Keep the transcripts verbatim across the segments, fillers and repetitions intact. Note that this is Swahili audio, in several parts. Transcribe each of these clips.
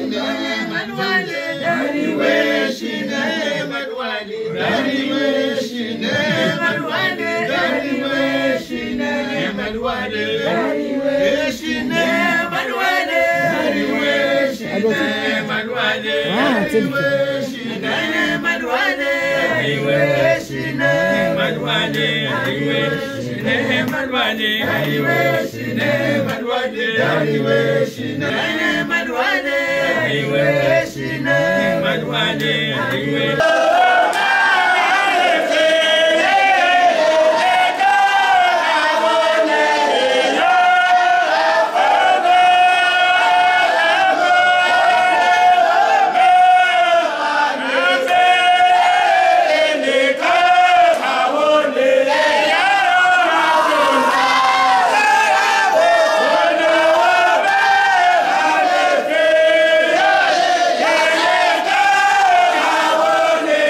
Hallelujah.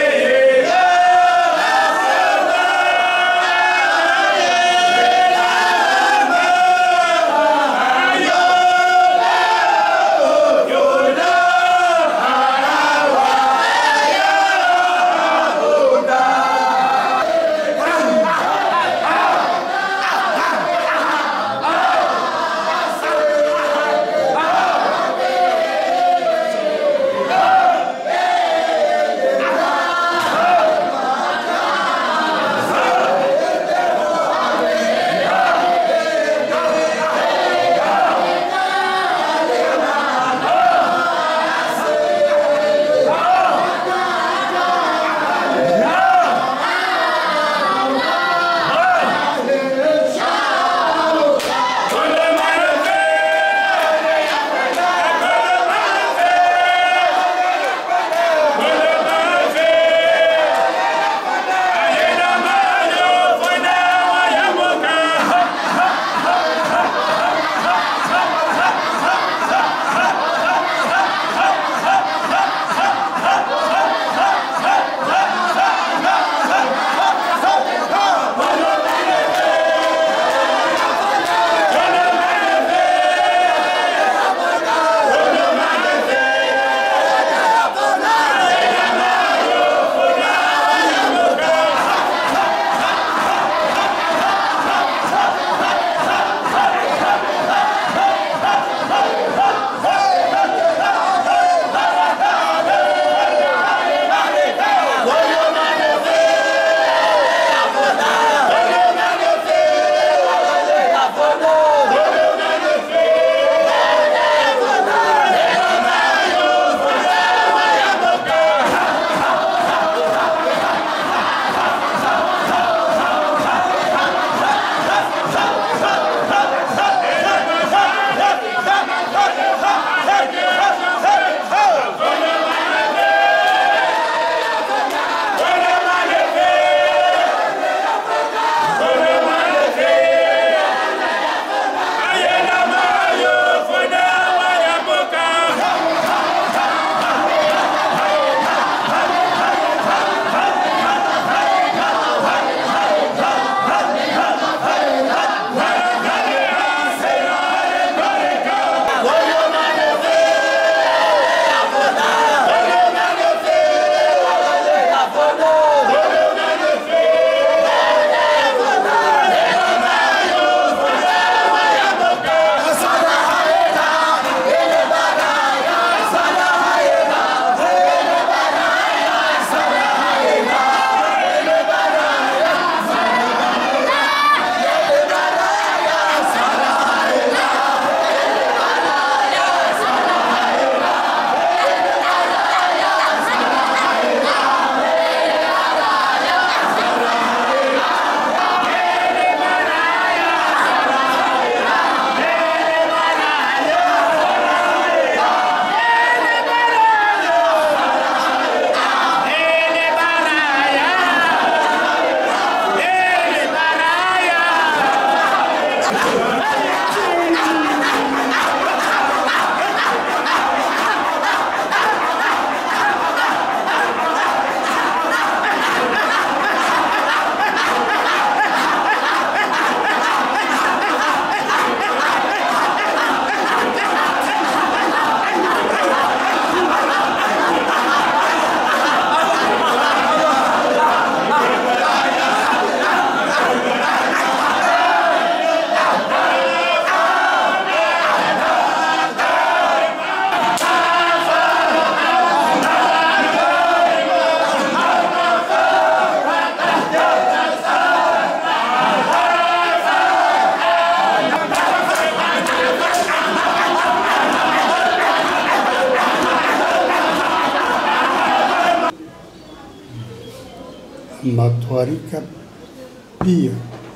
matwarika pia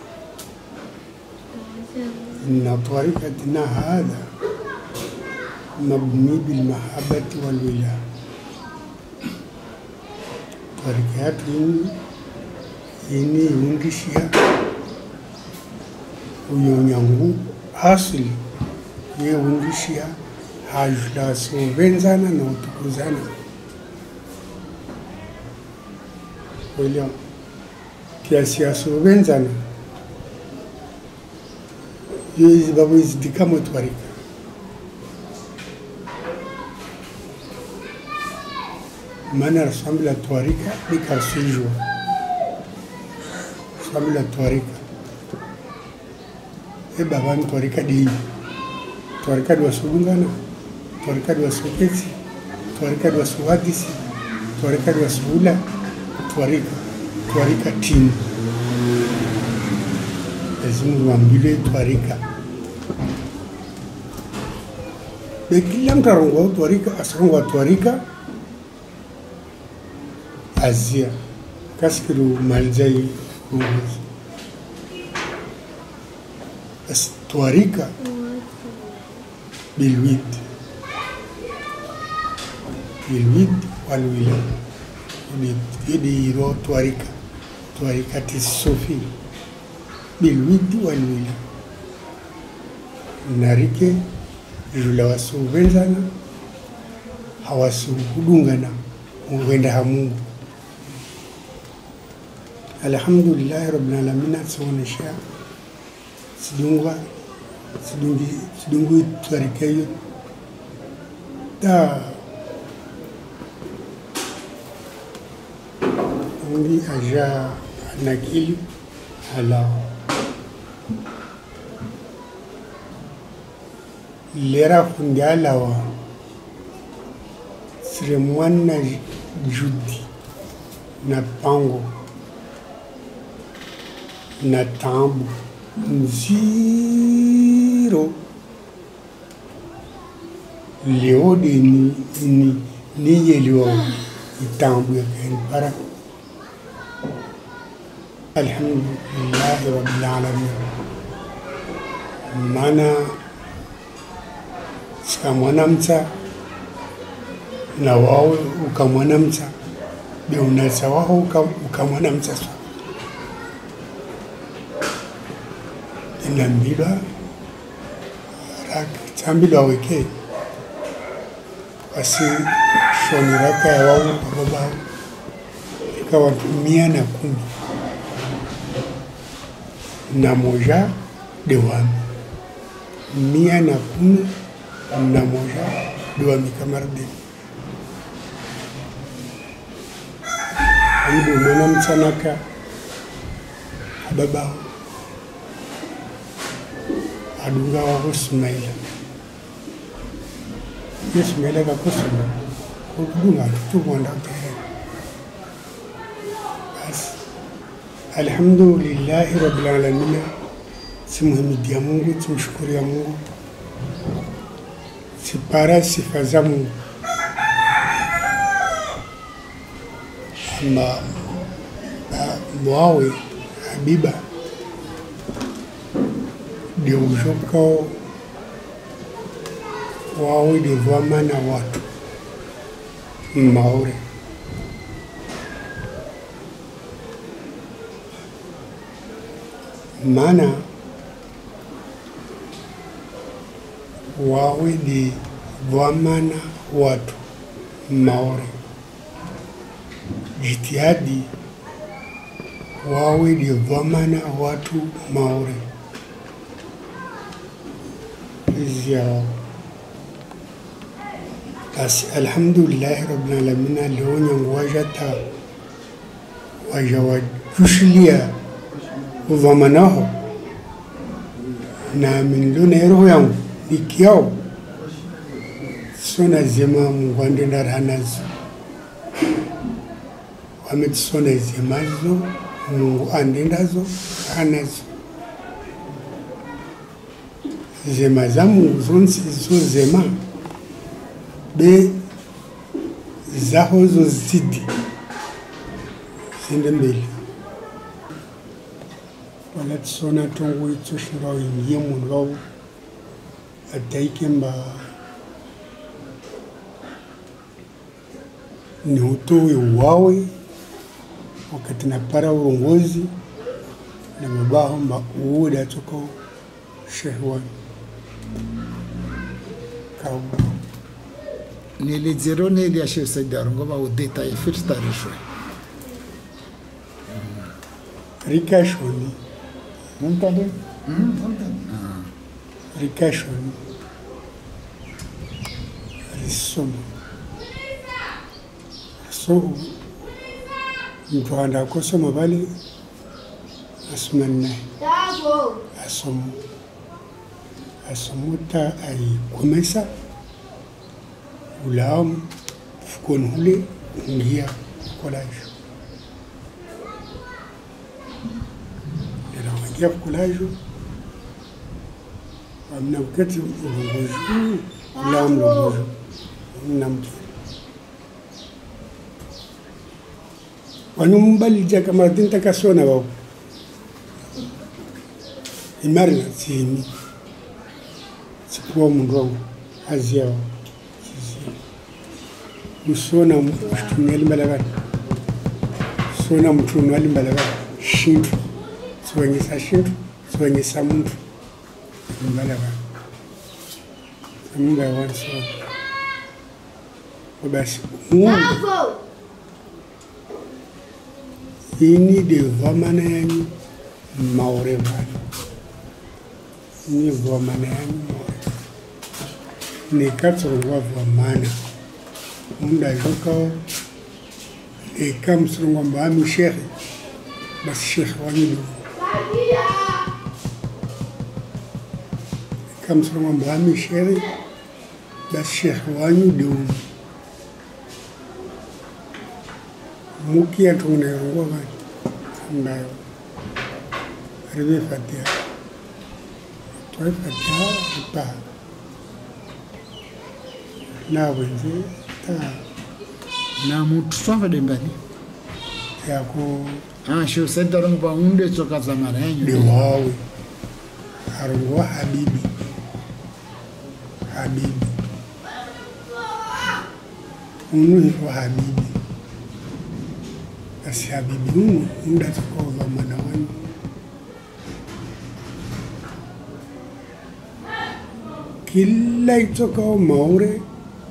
إن طريقتنا هذا مبني بالمحبة والولاء. طريقات ini yundishia uyonyangu asili ye yundishia hajla sovenzana na utukuzana wala kiasi ya sovenzana hizi babu zidika motwarika maana rasmi la twarika bikasijwa rasmi la twarika e baba ni twarika di twarika di wasungana twarika di wasoketi twarika di wasuwadisi twarika di wasula twarika twarika timu lazima wambile twarika bekila mtarongo twarika asrongo twarika Asia kaskiru maljai uzi bas twarika bilwid bilwid walwila yedi yiro twarika twarika tisofi bilwid walwila narike jula wasu wenzana hawasu hudungana uwenda hamungu. Alhamdulillah rabbil alamin tsawon sha sidungwa sidungi sidungu twarikayo da ngi aja nakili ala lera fundala wa siremwana judi na pango na tambu zero leo de ni ni ni yelio tambu ya para alhamdulillah rabbil alamin mana skamwanamta na wao ukamwanamta ndio unasawa ukamwanamta inambila rak tambila weke asi shoni raka ya wao baba ikawa mia na kumi na moja dewami mia na kumi na moja dewami kamarde ndio mwana msanaka baba adunga wa Ismaila Ismaila ka kusema kudunga tumonda tere bas alhamdulillah rabbil alamin simhimidi ya Mungu tumshukuru ya Mungu sipara sifa za Mungu ama mwawe Habiba de ujoko wao de vamana watu maure mana wao de vamana watu maure jitihadi wao de vamana watu maure zia basi alhamdulillah rabbil alamin leo nyangwajata wajawajushlia uvamanaho na min lunero yangu ikiao sona zema mungwande ndaranazo wametsona zemazo mungu andendazo anazo zema za Mungu zonse zo zema be zaho zo zidi zinde mbele wala tsona tongo itsoshira ingie mundu wao ataikemba ni utoe uwawe wakati napara urongozi na mabaho mba uoda toko shehwani kawu nili zero nili ashe Saidaro ngoma udeta ifirsta rishwe rikashoni muntade mm rikashoni risomo so mtu anda kusoma bali asumana asomo asomuta ai kumesa ulam fukon hule ngia college era ngia college amna ukati ulongozi ulam longozi namki wanumbali jaka martinta kasona wao imarina sini sikuwa mundu wangu azia wao usona mshtumeli mbalaga sona mshtumeli mbalaga shintu swanyisa shintu swanyisa muntu mbalaga mumba wanso basi mungu ini de vamana yanyu maore vani ni vamana yanyu maore ni katsongwa vamana munda joka e kam srongwa mbami shekhi bas shekhi wanyu kam srongwa mbami shekhi bas shekhi wanyu do mukia tungne ngwa ba ndayo ribe fatia toy fatia pa na wenje ta na mutu swafa dembani yako ah sho Saidaro ngwa unde tsoka za mara yanyu de wawe arungwa habibi habibi unu wa habibi asi habibi unu unda tukova mana wanyu kila itoka maure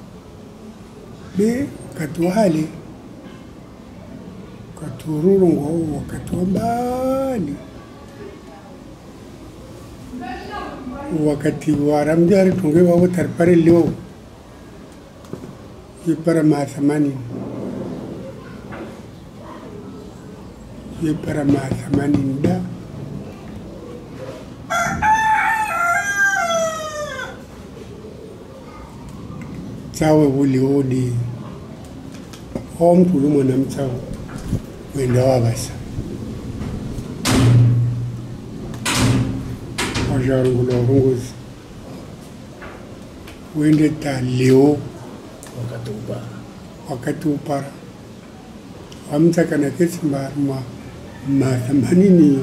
be katwale katururungo wakati wa mbali wakati wa ramjari tunge wao tarpare leo yipara mathamani yipara mathamani nda tawe uli odi hom tulumo na mtawo wenda wabasa wajarungulo runguzi wende ta leo wakati upara wakati upara wamtaka na kesi mbaruma mathamanini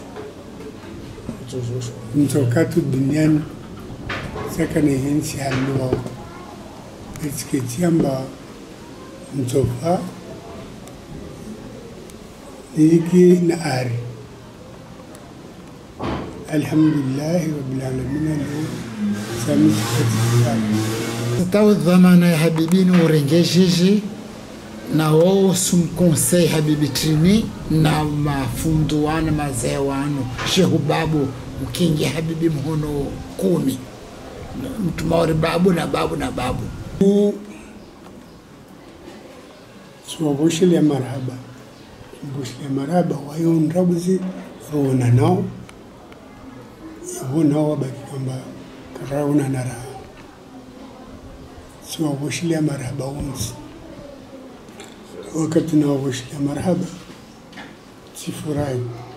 mtokatu duniani saka ni hensi haluwa etsiketi amba mtofa niki na ari alhamdulillahi rabbil alamin leo sami sikati tawo dhamana ya habibini urengesheje na wao sum conseil habibi trini na mafundu wana mazee wano shehu babu ukingi habibi mhono kumi mtu maori babu na babu na babu so boshile marhaba boshile marhaba wayon rabuzi rona nao yona wabaki kwamba karauna na raha so boshile marhaba onsi wakati na boshile marhaba sifurahi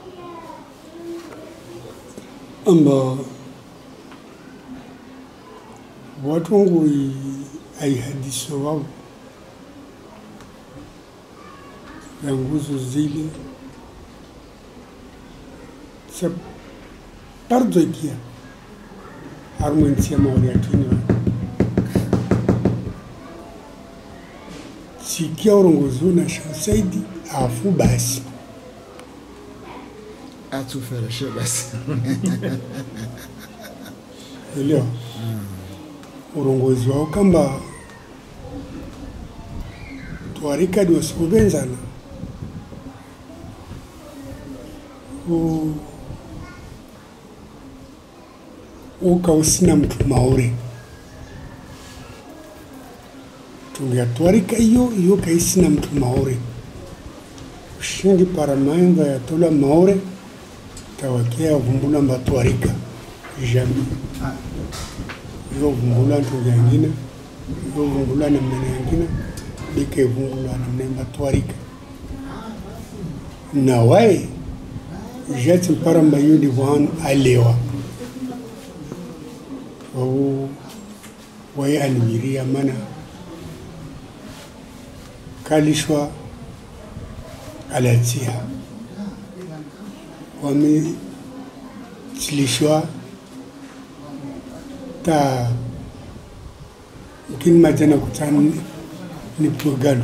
amba watu wangu aihadiso wao ya nguzo zile se pardo kia armentia mauri atini sikia urongozi na Saidi afu basi atufereshe basi leo urongozi wao kamba twarika ndio sikubenzana u ukausina mtu maure tungatwarika iyo iyo kaisina mtu maure ushingi para maenga ya tola maure tawakia vumbula mbatwarika jami yo vumbula ntu yangina yo vumbula na mnene yangina bike vumbula na mnene mbatwarika na wae jati para mayudi wan alewa au wae almiria mana kalishwa alatia wame tilishwa ta mkini majana kutani ni purgano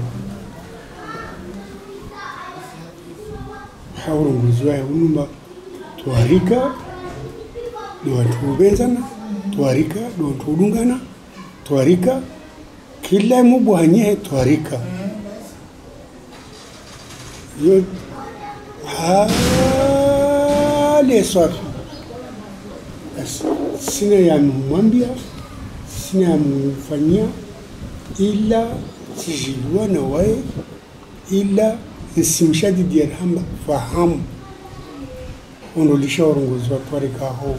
haurunguzwa ya unumba tuarika ni watu ubenzana tuarika ni watu udungana tuarika kila mubu hanyehe tuarika yo hale swatu sina ya mwambia sina ya mfanyia ila tijilua na wae ila nsimshadi diarhamba fahamu unulisha urongozi wa tuarika ho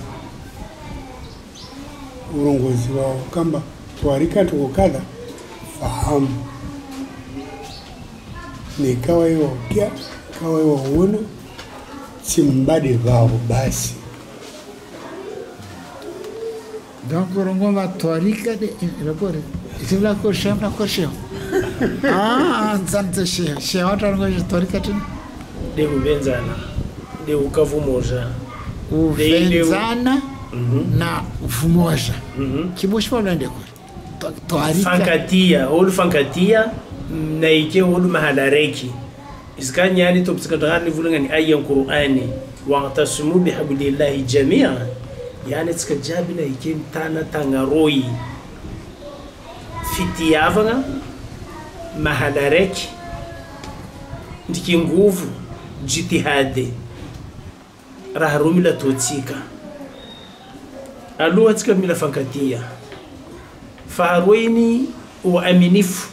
urongozi wao kamba tuarika tukukada fahamu ni kawa iwa ukia kawa iwa uona simbade vao basi donc urongoma twarika de rapore itula ko shamba ko sheo ah nzante sheo sheo atarongo twarika tena de ubenzana de ukavumoja uvenzana na ufumoja kiboshwa lende ko twarika fankatia hol fankatia na ike hol mahalareki iskanyani to psikatani vulangani ayyan qur'ani wa tasumu bihablillahi jami'a yani tsika jabi na ike tana tangaroi fitiavanga mahalareki ndiki nguvu jitihade raharumila totsika aluwa tsika mila fankatia faharweni wa aminifu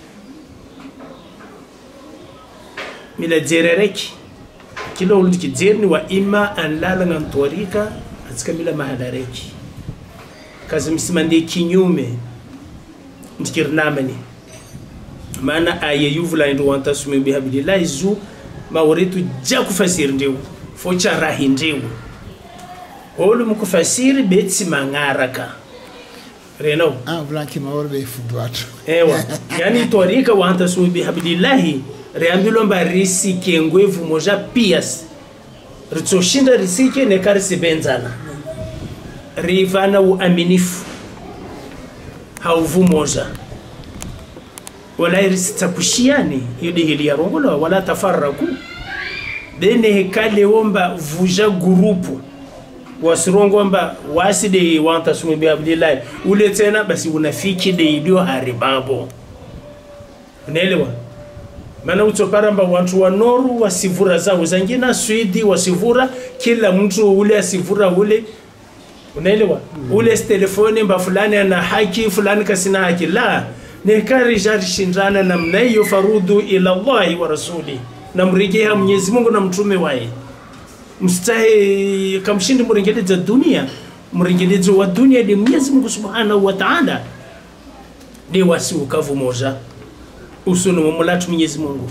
mila jerereki kila uliki jerni wa ima an lalanga ntuarika atika mila mahalareki kazi msimande kinyume ndikirnamani maana aya yuvula indu wanta sumi bihablillahi zu mawritu jaku fasir ndiu focha rahi ndiu holu mukufasiri betsi mangaraka reno ah blanki mawrbe ifudwatu ewa yani twarika wanta sumi bihablillahi reambilo mba risike ngwevu moja pias ritoshinda risike nekarisi benzana rivana uaminifu hauvu moja wala irisitakushiani yudi hili ya rongola wala tafarraku dene hekale womba vuja gurupu wasirongo mba waside wanta sumi bihablillahi ule tena basi unafiki de ilio haribabo unaelewa maana utoparamba watu wa noru wasivura zao zangina swidi wasivura kila mtu ule asivura ule unaelewa mm. ule telefoni mba fulani ana haki fulani kasina haki la nekari jari shindana na mnayo farudu ila Allah wa rasuli na mrejea Mwenyezi Mungu na mtume wae mstahe kamshindi mrengeleza dunia mrengeleza wa dunia ni Mwenyezi Mungu Subhanahu wa Ta'ala ni wasi ukavu moja usunu mulatu Mwenyezi Mungu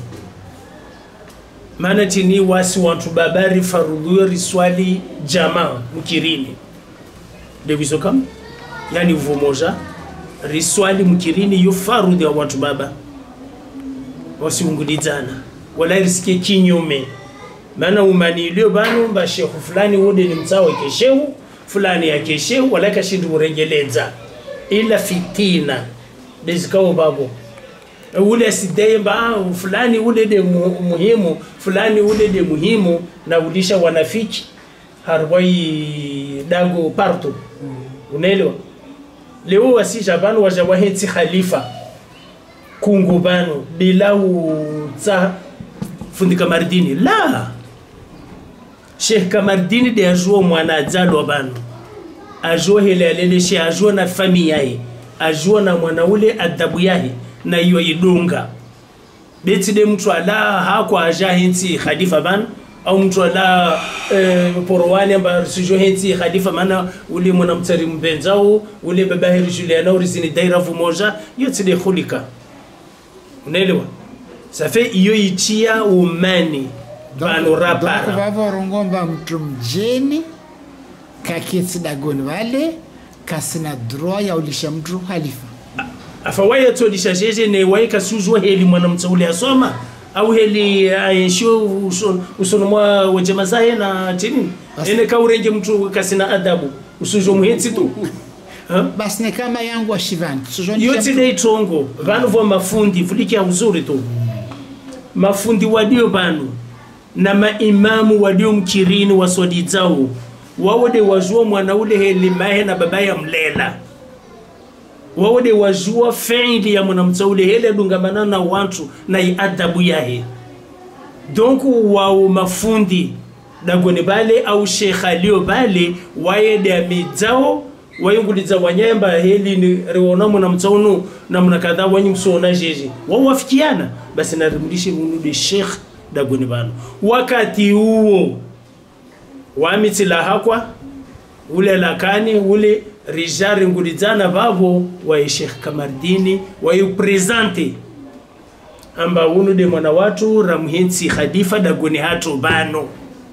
maana tini wasi watu babari farudhu riswali jamaa mkirini deviso kam yani uvumoja riswali mkirini yo farudhu ya watu baba wasi ungulizana wala risike kinyume maana umanilio banu ba shehu fulani wode ni mtawa keshehu fulani ya keshehu wala kashindu urengeleza ila fitina bezikao babo ule sideye ba fulani ule de muhimu fulani ule de muhimu na ulisha wanafiki harwai dago parto unaelewa leo wasija banu wajawaheti khalifa kungu banu bila uta fundi Kamardini la Sheikh Kamardini de ajuo mwana adzalo banu ajuo hele alele she ajuo na familia yake ajuo na mwana ule adabu yake na hiyo idunga beti de mtu ala hakwa aja hinti khalifa ban au mtu ala e, porwani amba sijo hinti khalifa maana ule mwana mtari mbenzao ule baba heri Juliana urizini daira vumoja yote de khulika unaelewa safe iyo itia umani bano rapara donc vavo rongomba mtu mjeni kakiti dagoni wale kasina droit ya ulisha mtu khalifa afawaya to lishajeje ne waika sujwa heli mwana mtaule asoma au heli aisho usono mwa wajema zae na chini ene kaurenge mtu kasina adabu usujo muhenzi tu basi ne kama yangu wa Shivani yote de itongo vanu vo mafundi vulikia uzuri tu mafundi wadio banu na maimamu wadio mkirini wasodi zao wawode wajua mwana ule heli mahe na baba ya mlela wawode wajua fiili ya mwanamtaule hele dungamana na watu na adabu yahe donc wao mafundi dagoni bale au Sheikh Alio bale waede amizao wayunguliza wanyemba heli ni reona mwanamtaunu na mnakadha wanyi msona jeje wao wafikiana basi narimdishe munude Sheikh dagoni bano wakati huo wamitila hakwa ule lakani ule rijari ngulizana babo wa Sheikh Kamardini wa yu presente amba unu de mwana watu ramhensi khalifa dagoni hato bano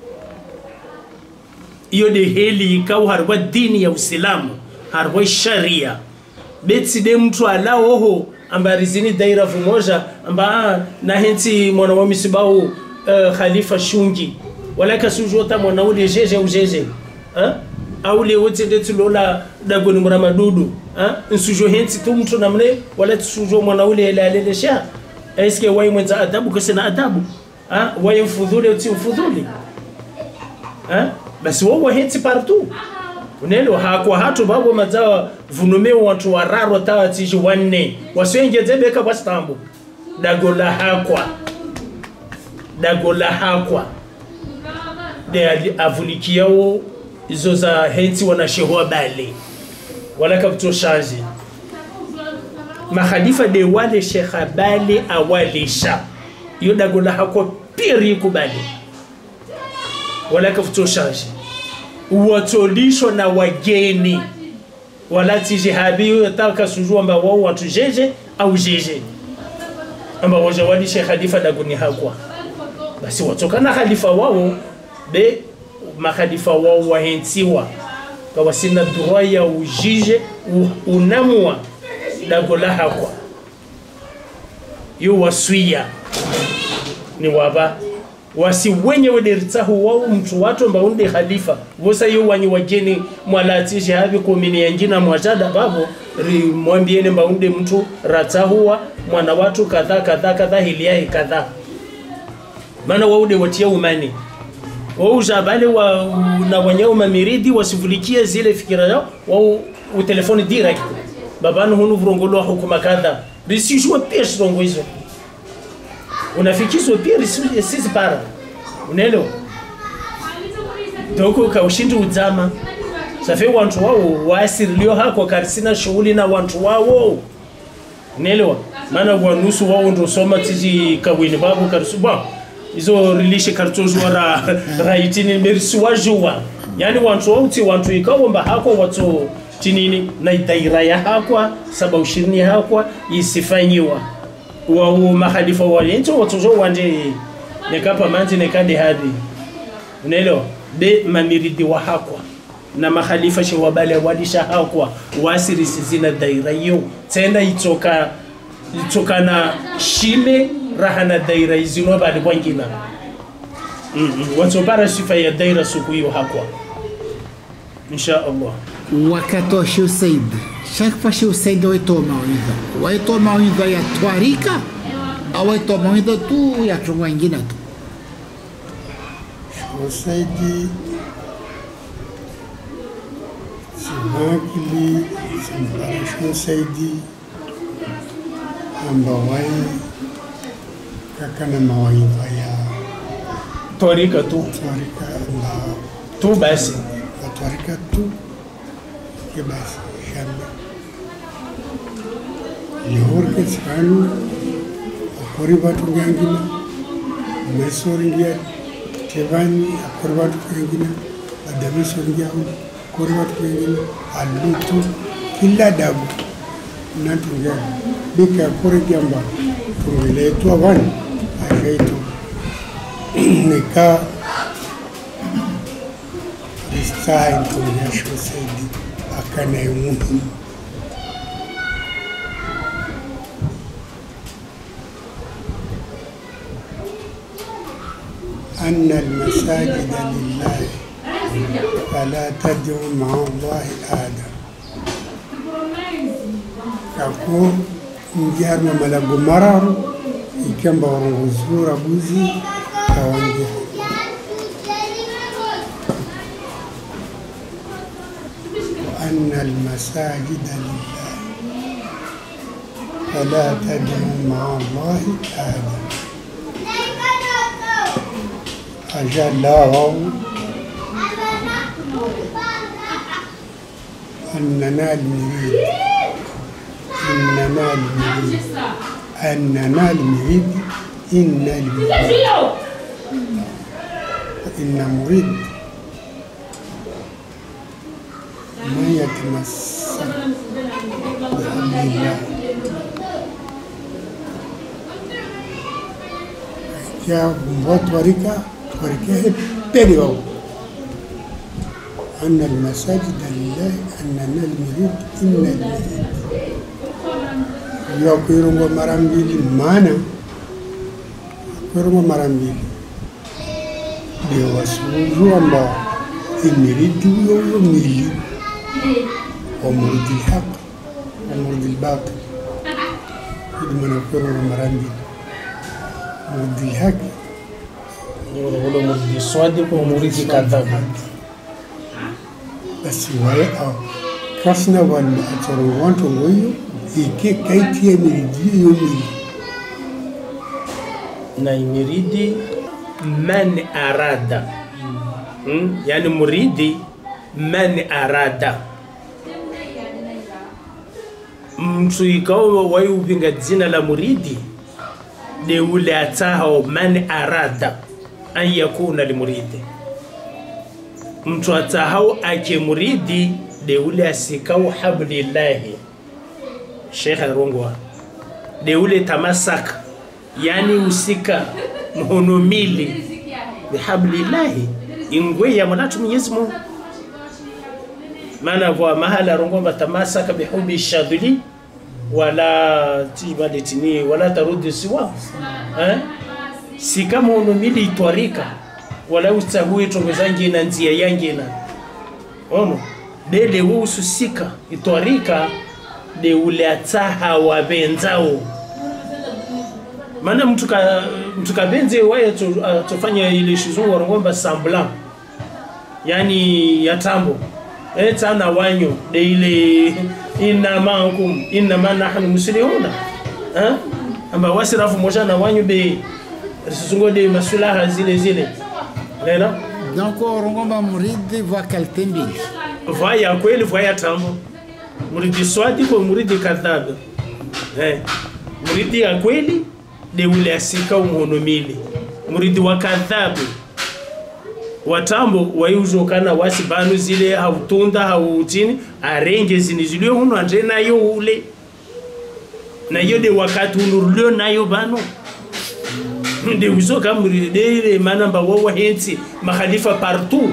iyo de heli ikau harwa dini ya Uislamu harwa sharia beti de mtu ala oho amba rizini daira vumoja amba na henti mwana wa misibao uh, khalifa shungi wala kasujota mwana ule jeje ujeje ha au le wote de tulola dagoni muramadudu ha nsujo henti tu mtu namne wala tusujo mwana ule ile alelesha eske wai mwenza adabu kasina adabu ha wai mfudhuli uti mfudhuli ha basi wao henti partout unelo hakwa hatu babo mazao vunume watu wararo tawatiji wanne waswenge zebeka kwa stambu dagola hakwa dagola hakwa de avulikiao izo za henti wanashehoa bale wala kapto change makhalifa de wale shekha bale awalisha yo dagola hakwa piri kubali wala kapto change uwatolisho na wageni wala tijihabi yataka sujua amba wao watu jeje au jeje amba wajawali Sheikh Khalifa dagoni hakwa basi watokana khalifa wao be makhalifa wao wahentiwa kwa wasina droit ya ujije unamwa dagola hakwa yo waswia ni waba wasi wenye wederitahu wao mtu watu ambao unde khalifa wosa yo wanyi wageni mwalatishe habi komini yangina mwajada babo ri mwambiene mbaunde mtu ratahuwa mwana watu kadha kadha kadha hiliai kadha maana waude watia umani wao ujabale wa na wanyao mamiridi wasivulikie zile fikira yao wao utelefoni direct babanu hunu vrongolo hukuma kadha risijua pesa rongo hizo unafikizwa pia sisi para unaelewa doko kaushindi udzama safi watu wao waasirilio hako karisina shughuli na watu wao unaelewa maana wanusu wao ndo soma tiji kawini babu karisuba hizo rilishe kartozwa ra raitini merisiwajua yani watu wao ti watu ikaomba hako watu tinini na daira ya hakwa sababu ishirini hakwa isifanyiwa wa makhalifa wale nto watojo wanje nekapa manzi nekade hadi unaelewa be mamiridi wa hakwa na makhalifa she wabale walisha hakwa wasiri sizina daira yo tena itoka itoka na shime rahana daira izino bali kwangina watopara sifa ya daira siku hiyo hakwa insha Allah. wakati wa Sheikh Said shakfa Sheikh Said waitoa mawaidha waitoa mawaidha ya twarika au waitoa mawaidha tu ya chungu wengine tu? Sheikh Said simakili simpara Sheikh Said ambawai kakana mawaidha ya twarika tu twarika na tu basi na twarika tu ke basi shamba lihorke tsanu akori batu ngangina mesori ngia tevani akori batu ngangina adami sori ngia akori batu ngangina alutu kila dabu nantu ngani bika akori giamba tungile tu avani ajaitu nika ristai tunya Sheikh Said akana umuhimu أن المساجد لله فلا تدعوا مع الله أحدا. Kako ngiar mamalago mararu ikamba warongozura buzi kawangia. أن المساجد لله فلا تدعوا مع الله أحدا. أجله أننا المريد إننا المريد أننا المريد إن المريد إن مريد ما يتمسك بحبل الله يا بطورك وركاه بينهم أن المساجد لله أننا المريد إن المريد يقولون ومرامبيل مانا يقولون ومرامبيل بيواسوجوا أما المريد وميلي ومريد الحق ومريد الباطل لما يقولون ومرامبيل مريد الحق ule muridi swadiq wa muridi kadhab basi wae au kasna wal atoro wanto ngoyo ike kaiti ya miridi yomi na imiridi man arada hmm? yani muridi man arada mtu ikawa wae upinga jina la muridi de ule atahao man arada an yakuna limuridi mtu atahau ake muridi de ule asikau hablillahi Sheikh Rungwa de ule tamasak yani usika mhonomili bihablillahi ingwe ya mwanatu Mwenyezi Mungu maana kwa mahala Rungwa tamasaka bihubi shadili wala tibadetini wala tarudi siwa eh si kama unomili itwarika wala ustahui tongozangi na nzia yangi na ono dele ususika itwarika de ule ataha wa benzao maana mtu ka mtu kabenze waye tufanya ile shizungu warongomba sambla yani ya tambo eh tana wanyo de ile inna ma'akum inna ma nahnu muslimuna eh amba wasirafu moja na wanyo be Sungo de masulaha zile zile. Nena? Donc rongomba muridi va kaltembili. Vaya kweli vaya tambo. Muridi swadi kwa muridi kadhab. Eh. Muridi ya kweli de ule asika umuhonomili. Muridi wa kadhab. Watambo wayuzo kana wasibanu zile hautunda hautini arenge zinizilio huno andre nayo ule. Na yo de wakati unurulio nayo bano. De uzo kamuri de manamba wawa henti makhalifa partout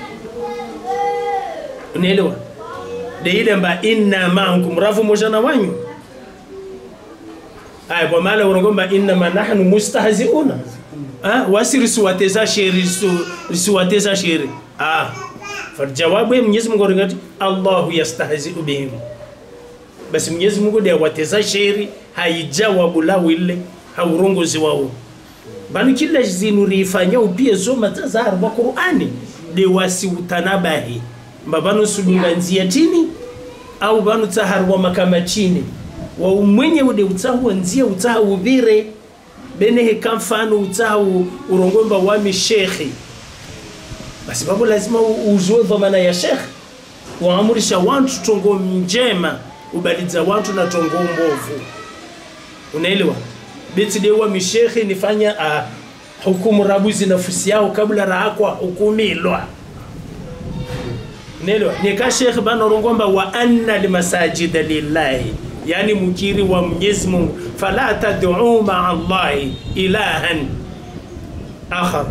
unaelewa de ile mba inna ma'akum rafu mojana wanyu ay kwa maana urongomba inna ma nahnu mustahzi'una ah wasi risuwateza sheri risuwateza sheri ah farjawabu ya Mwenyezi Mungu ngati Allahu yastahzi bihim basi Mwenyezi Mungu ndiye wateza sheri haijawabu lao ile haurongozi wao bali kila zinu rifanya upie zoma tazar wa Qur'ani de wasi utanabahi mbabano sulunga nzia tini au banu tahar wa makama chini wa umwenye ude utahu nzia utahu ubire benehe kamfano utahu urongomba wami shekhi basi babu lazima uzoe dhamana ya shekhi waamurisha wantu tongo njema ubaliza wantu na tongo mbovu unaelewa beti dewa mishekhi nifanya uh, hukumu rabuzi nafsi yao kabla raakwa hukumilwa unaelewa nika shekhi bana rongomba wa anna limasajida lillahi yani mukiri wa Mwenyezi Mungu fala tad'u ma'a Allahi ilahan akhar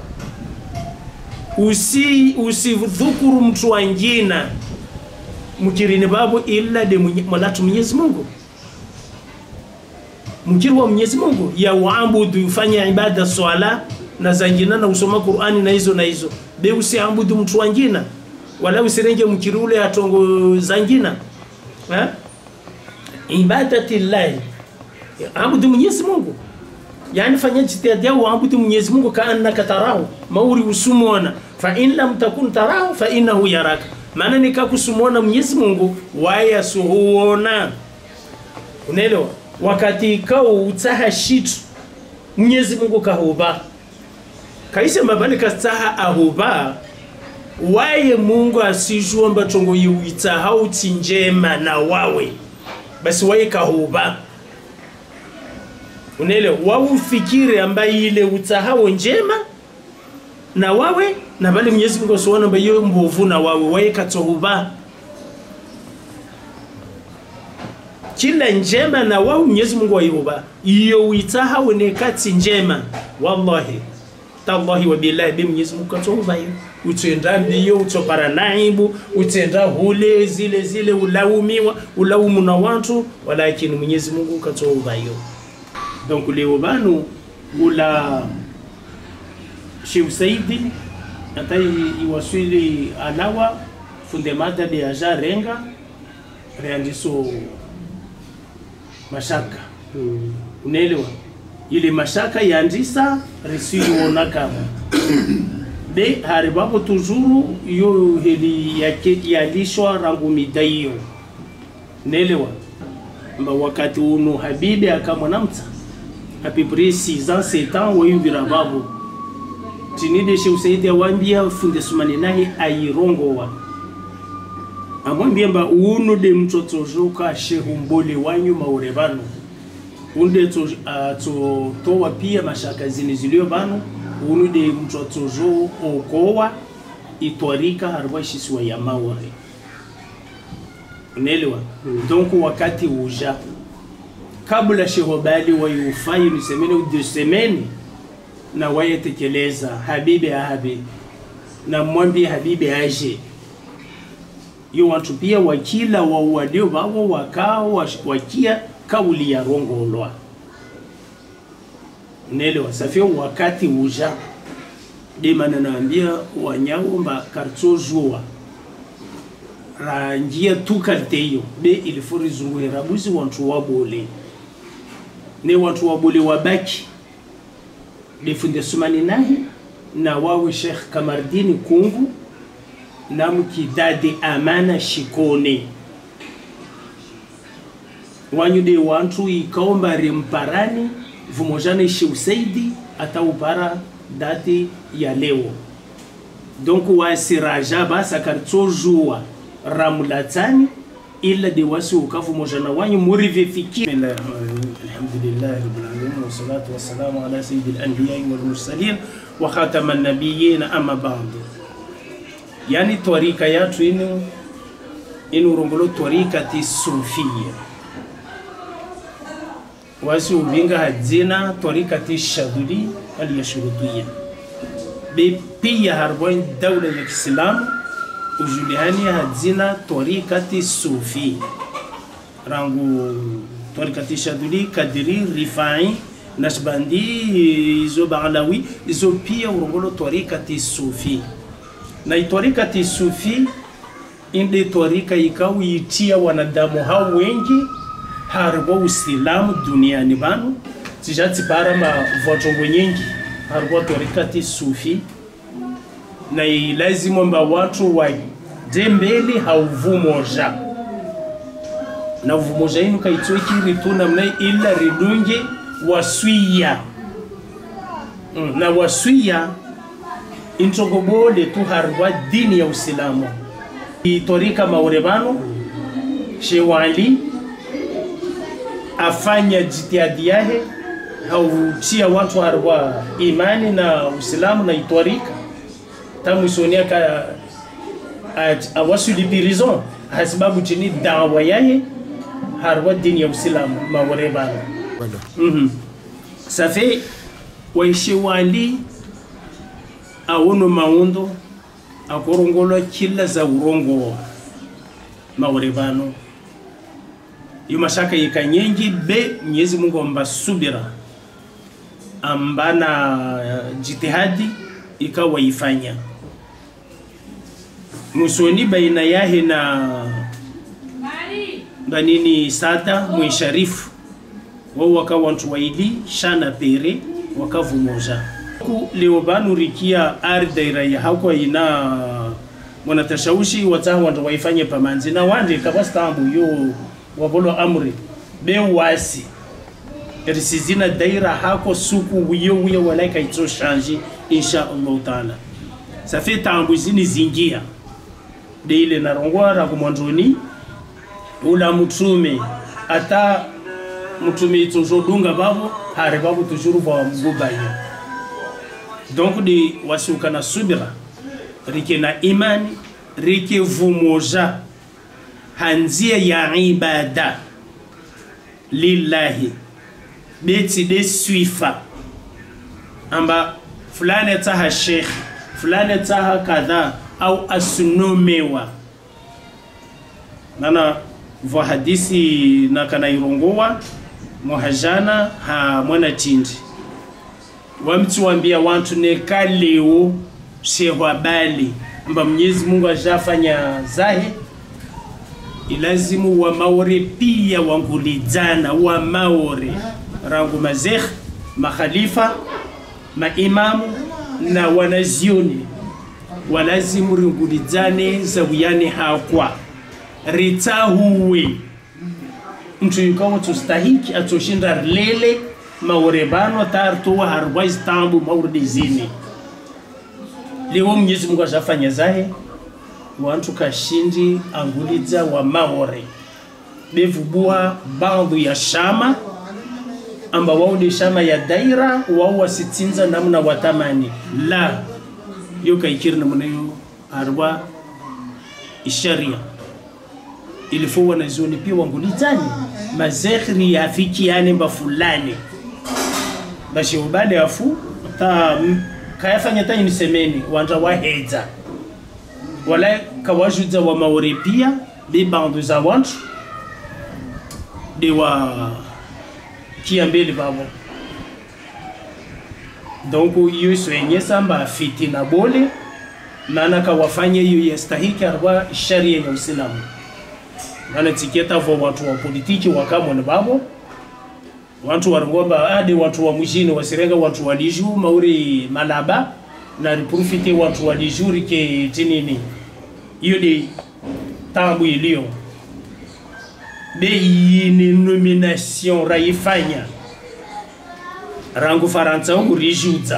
usi usidhukuru mtu wengine mukiri ni babu illa de mulatu Mwenyezi Mungu mukiri wa Mwenyezi Mungu ya waabudu ufanya ibada swala na zangina na usoma Qur'ani na hizo na hizo be usiabudu mtu wengine wala usirenge mukiri ule atongo zangina eh ibadati llahi abudu Mwenyezi Mungu yani fanya jitihada wa abudu Mwenyezi Mungu kaanna katarahu mauri usumona fa in lam takun tarahu fa innahu yaraka maana nikakusumona Mwenyezi Mungu waya suhuona unaelewa wakati kao utaha shitu Mwenyezi Mungu kahuba kaise mabani kastaha ahuba waye Mungu asijua mbatongo yuita hauti njema na wawe basi waye kahuba unaelewa wao fikiri ambaye ile utahao njema na wawe na bali Mwenyezi Mungu suona ambaye mbovu na wawe waye katohuba kila njema na wao Mwenyezi Mungu waihuba iyo uitahao ne kati njema wallahi tallahi wa billahi bi Mwenyezi Mungu katohuba hiyo utenda mbio utopara naibu utenda hule zile zile ulaumiwa ulaumu na watu walakini Mwenyezi Mungu katohuba hiyo donc leo banu ula Sheikh Saidi atai iwasili anawa fundemada de aja renga reandiso mashaka mm. unaelewa ile mashaka yandisa risiri onaka be haribapo tujuru yo heli yake yalishwa rangu midaiyo unaelewa mba wakati uno habibi akamwanamta apipri six ans sept ans waimbira babu tinide Sheikh Saidi awambia funde sumani nahi airongowa amwambia mba uno de mtoto joka Sheikh Mbole wanyu maurebano unde to uh, to towa pia mashaka zini zilio bano uno de mtoto jo okowa itwarika harwashi siwa ya mawari unaelewa hmm. donc wakati uja kabla Sheikh Bali wayufai ni semene ou deux semaines na wayetekeleza habibi ahabi na mwambi habibi aje yo watu pia wakila wa walio babo wakao wakia kauli ya rongolwa nelewa safio wakati uja dema naambia wanyaomba kartozua ranjia tukalteyo be ilifuri zungu rabuzi watu wabole ne watu wabole wabaki lifunde sumani nahi na wawe Sheikh Kamardini Kungu na mkidadi amana shikone wanyude wantu ikaomba rimparani vumojane Sheikh Saidi ataupara dati ya leo donc wasiraja basa kartojua ramulatani illa de wasi ukafu mojana wanyu murive fikiri alhamdulillah rabbil alamin wa salatu wa salamu ala sayyidil anbiya wal mursalin wa khataman nabiyyin amma ba'd yani twarika yatu inu inu rongolo twarika ti sufia wasi ubinga hadzina twarika ti shaduli al yashrudiya be pia harboin dawla ya Kiislamu ujulihani hadzina twarika ti sufi rangu twarika ti shaduli kadiri rifai Nashbandi izo Baghlawi izo pia urongolo twarikati Sufi. Na twarikati Sufi inde twarika ikawa itia wanadamu hao wengi harbo Uislamu duniani banu sijati para ma votongo nyingi harbo twarikati Sufi na lazima mba watu wa dembele hauvumoja na uvumoja inu kaitweki rituna mna ila ridunge waswiya mm, na waswiya intogobole tu harwa dini ya Uislamu itorika maurebano shewali afanya jitihadi yake hautia watu harwa imani na Uislamu na itorika tamu sonia ka awasuli prison hasababu chini dawa yake harwa dini ya Uislamu maurebano. Mhm. Ça fait waishewali awono maundo akorongolo kila za urongo maurebano yumashaka yikanyengi be Mwenyezi Mungu amba subira ambana jitihadi ikawa ifanya musoni baina yahe na banini Sada mwisharifu wao waka wantu waili shana pere wakavumoja ku leobanu rikia ardaira ya hako ina mwanatashaushi watahu wantu waifanye pamanzi na wande kabastambu yo wabolo amri be wasi erisizina daira hako suku wiyo wiyo walaika ito change insha Allah taala ça fait tambu zini zingia de ile na rongwara kumwanzoni ula mtume ata mtume tujodunga babo hari babo tujuru ba mgubaya donc de wasuka na subira rike na imani rike vumoja hanzia ya ibada lillahi beti de suifa amba fulani taha sheikh fulani taha kadha au asunomewa nana vo hadisi na kana irongowa muhajana ha mwana tindi wamtu wambia wantu neka leo shehwa bali mba Mwenyezi Mungu ajafanya zahi ilazimu wa maore pia wangulizana wa maore rangu mazekh makhalifa maimamu na wanazioni walazimu ringulizane zawiyane hakwa ritahuwe mtu yukawa tustahiki atoshinda lele maurebano tartuwa harwaiz tambu mauridizini leo Mwenyezi Mungu ashafanya zahe wantu kashindi anguliza wa maore bevubua bandu ya shama amba wao de shama ya daira wao wasitinza namna watamani la yoka ikiri namna yo harwa isharia ilifo wanazoni pia wangulizani mazekhri ya fiki yani mba fulani bashi ubale afu ta kayafanya ta nisemeni wanja waheza wala kawajuza wa maore pia de bandu za wantu de wa kiambele babo donc iyo swenye samba fitina bole nana kawafanya hiyo yastahiki arwa sharia ya Uislamu nana tiketa vo watu wa politiki wakamwe babo watu warongomba ade watu wa mjini wasirenga watu wa liju mauri malaba na profite watu wa liju ke tinini hiyo de tambu ilio de ni nomination raifanya rangu faransa ungu rijuza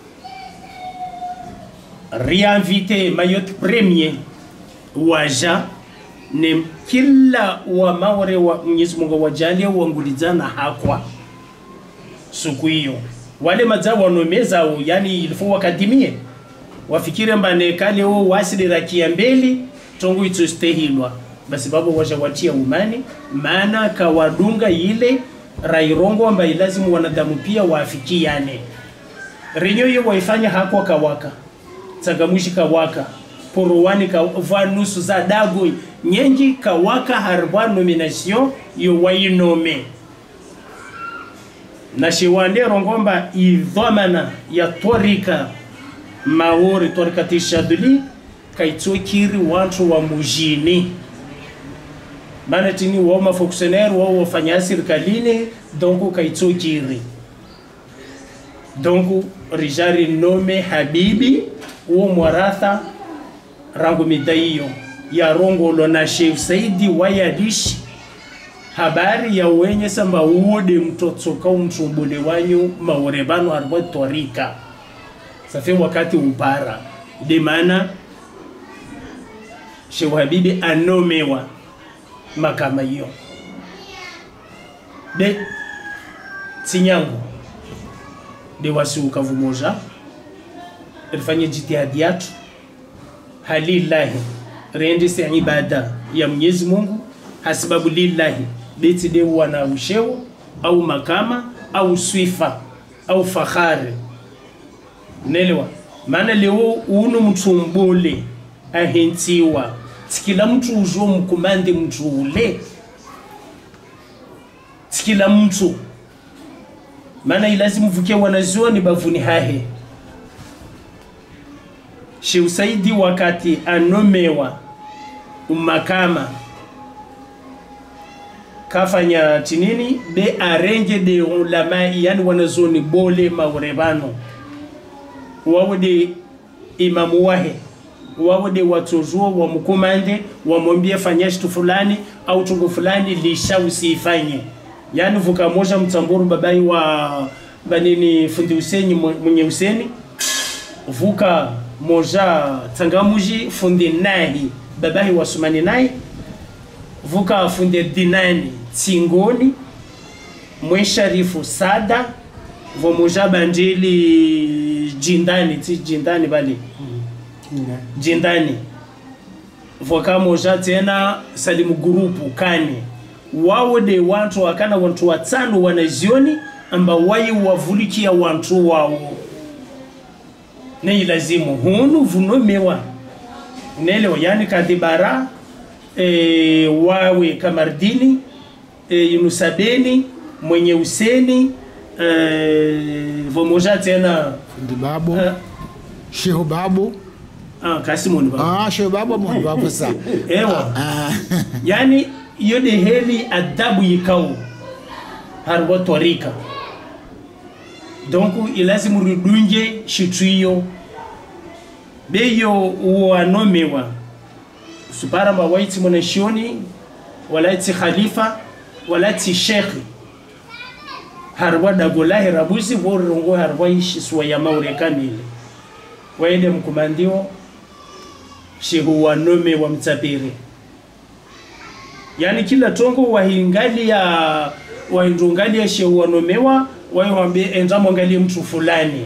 réinvité mayot premier waja ne kila wa maore wa Mwenyezi Mungu wajalia uangulizana hakwa siku hiyo wale mazao wanomeza yani ilifo wakadimie wafikire mbane kale wao wasili rakia mbili tongo itostehilwa basi babu waja watia umani maana kawadunga ile rairongo ambaye lazima wanadamu pia waafikiane renyo hiyo waifanya hakwa kawaka tsagamushi kawaka porowani ka vanusu za dago nyengi kawaka harba nomination yo wainome na shiwande rongomba idhamana ya torika maori torika tishaduli kaitokiri watu wa mujini maana tini wao mafonctionnaire wao wafanya serikalini donc kaitokiri donc rijari nome Habibi uo mwaratha rangu midaiyo ya rongolo na Sheikh Saidi wayadishi habari ya wenye samba uode mtoto kwa mtumbule wanyu maurebano harbo torika safi wakati upara de maana Sheikh Habibi anomewa makama hiyo de sinyangu de wasi ukavumoja ilifanya jitihadi yatu halillahi rendi si ibada ya Mwenyezi Mungu hasibabu lillahi beti de wana ushewo au makama au swifa au fakhari nelewa maana leo unu mtumbole ahentiwa tikila mtu ujo mkumande mtu ule tikila mtu maana ilazimu vuke wanazuoni bavuni hahe Sheikh Saidi wakati anomewa umakama kafanya tinini de arrange de ulama yani wanazuoni bole maurebano wawe de imamu wahe wawe de watozuo wa mkumande wamwambie fanya kitu fulani au tungo fulani lisha usifanye yani vuka moja mtamburu babai wa banini fundi Huseni mwenye Huseni vuka moja tangamuji fundi nahi babai wa Sumani nahi vuka fundi Dinani Tingoni mwe Sharifu Sada vo moja bandili Jindani ti Jindani bali Jindani voka moja tena Salimu Gurupu Kani wao de watu wakana watu watano wanazioni amba wai wavulikia watu wao ne ilazimu hunu vunomewa nelewa yani kadibara e, wawe Kamardini e, Yunusabeni mwenye Huseni e, vomoja tena Babu uh, Sheikh Babu ah Kasimoni Babu ah Sheikh Babu Mungu Babu sa ewa ah. Yani yode heli adabu yikao harbo torika donc ilazimu rudunje shituyo beyo uanomewa supara mawaiti mwanashoni wala iti khalifa wala iti sheikh harbo dagolahi rabuzi vorongo harbo ishi suwa ya maure kamili waende mkumandio shehu wanome wa mtapiri yani kila tongo wahingali ya waindungali ya shehu wanomewa waiwambie endamo ngali mtu fulani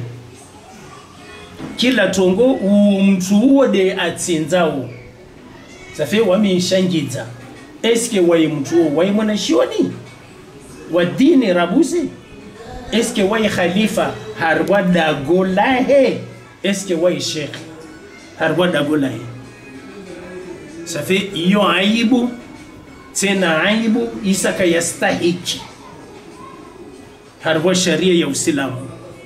kila tongo mtu uo de atsinzao safi wamishangiza eske wai mtu uo wai mwanashoni wa dini rabuzi eske wai khalifa harwa dagolahe eske wai sheikh harwa dagolahe safi iyo aibu tena aibu isaka yastahiki harwa sharia ya Uislamu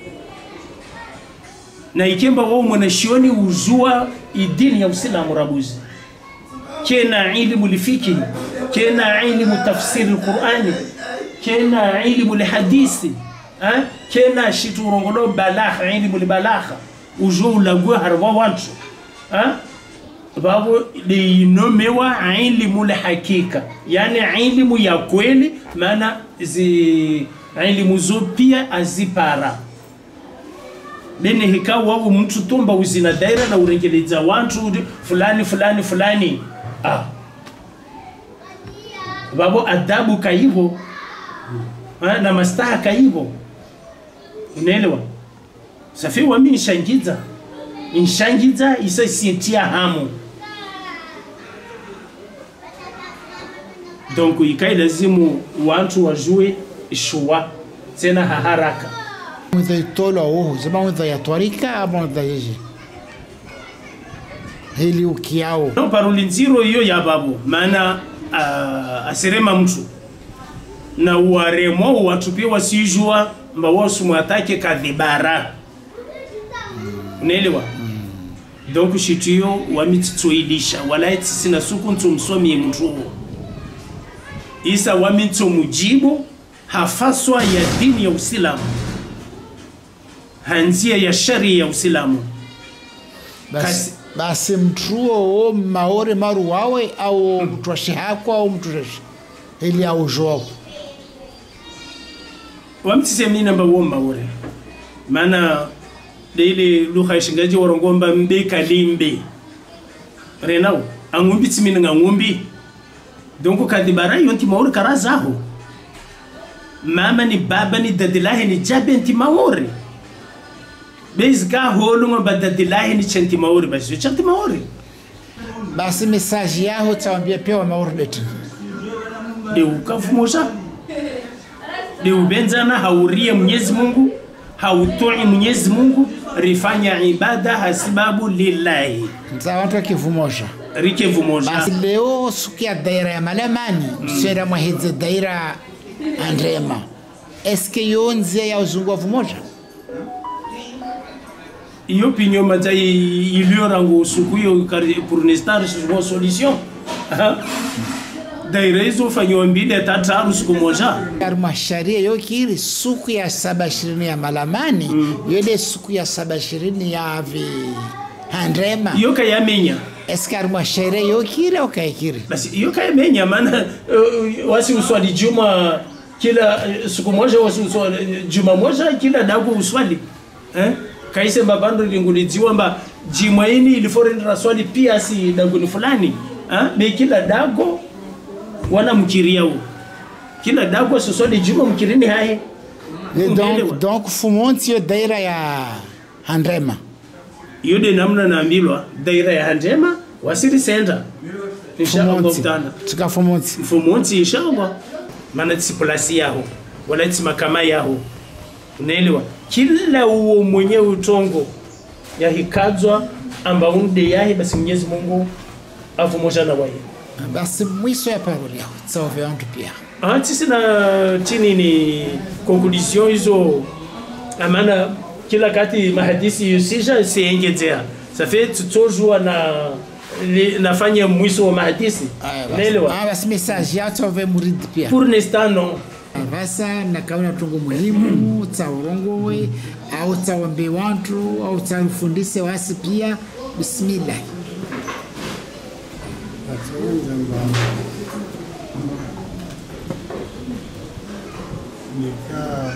na ikemba wao mwanashoni uzua idini ya Uislamu rabuzi kena ilmu lifiki kena ilmu tafsiri alqurani kena ilmu lihadithi ha kena shitu rongolo balagha ilmu libalagha uzua lagwa harwa watu ha babu linomewa ilmu lihakika yani ilmu ya kweli maana zi ilmu zo pia azipara bene hikawa wao mtu tomba uzina daira na urengeleza watu fulani fulani fulani ah babo adabu kaivo ah, na mastaha kaivo unaelewa safi wami inshangiza inshangiza isa sintia hamu donc ikai lazimu watu wajue shua tena haraka mudai tolo au zama mudai ya twarika ama mudai yeje hili ukiao no parulinziro hiyo ya babu maana uh, asirema mtu na uaremo watu pia wasijua mbawosu mwatake kadhibara unaelewa donc shituyo wamitsoilisha wala itsina suku ntsomsomi mtu isa wamitso mujibu hafaswa ya dini ya Uislamu hanzia ya sharia ya Uislamu basi basi mtuo maore maru wawe au mtu ashihako au mtu ili au joao wamtisemi namba wo maore mana dele lugha shingaji warongomba mbe kalimbe renao angumbi tsimina ngumbi donc kadibara yonti maore karazaho mama ni baba ni dadilahi ni jabe nti maore bezga holunga badadilahi ni chenti maore basi chenti maore basi message yao taambia pia wa maore beti de ukafumosha de ubenzana haurie Mwenyezi Mungu hautoi Mwenyezi Mungu rifanya ibada hasibabu lillahi za watu kivumosha rike vumosha basi leo sukia daira ya malamani mm. sera mwahize daira andrema eske yonze ya uzungu vumosha iyo pinyo matai ilio rango sukuyo pour nestar sur solution daira hizo fanyo mbili tatu siku moja karma sharia yo kiri suku ya saba ishirini ya malamani mm. yode suku ya saba ishirini ya avi handrema yo kayamenya eskar ma sharia yo kiri au kaikiri basi yo kayamenya maana uh, wasi uswali juma kila uh, siku moja wasi uswali juma moja kila dago uswali eh kaise mbabando linguliziwa mba juma ini iliforenda swali pia si dago ni fulani eh me kila dago wana mkiria u kila dago sosodi juma mkirini haye donc donc fumonti yo daira ya handrema yode namna naambilwa daira ya handrema wasiri center inshallah mtanda tuka fumonti fumonti inshallah maana tsiplasi yao wala tsimakama yao unaelewa kila uo mwenye utongo ya hikadzwa amba unde yahe basi Mwenyezi Mungu avumosha na wae basi mwiso ya parole yao tsaove wantu pia ah sina chini ni conclusion hizo amana kila kati mahadisi yusija siengezea ça fait toujours na nafanya mwiso wa mahadisi naelewa ah basi message yao tsaove muridi pia pour l'instant non basa na kauna tungo muhimu tsaorongo we au tsaombe wantu au tsafundise wasi pia bismillah Atsanzamba nika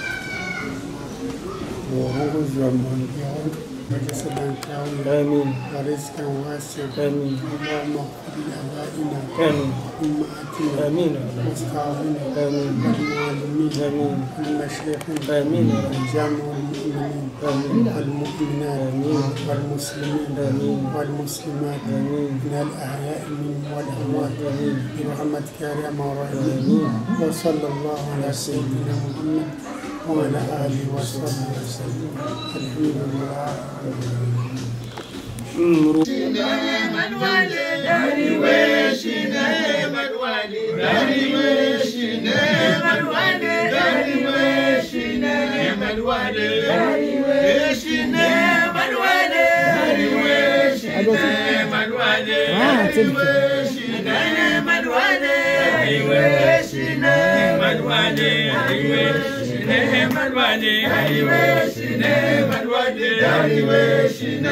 uongozi wa mwangiao wajasabankawi amin warizika wasi amin Allahumma khudina baina amin ummatina amin musta'awina amin والمعلمين آمين والمشايخين آمين الجامع المؤمنين آمين والمؤمنات آمين والمسلمين آمين والمسلمات آمين من الأحياء منهم والأموات آمين برحمتك يا أرحم الراحمين وصلى الله على سيدنا محمد وعلى آله وصحبه وسلم الحمد لله Madwane,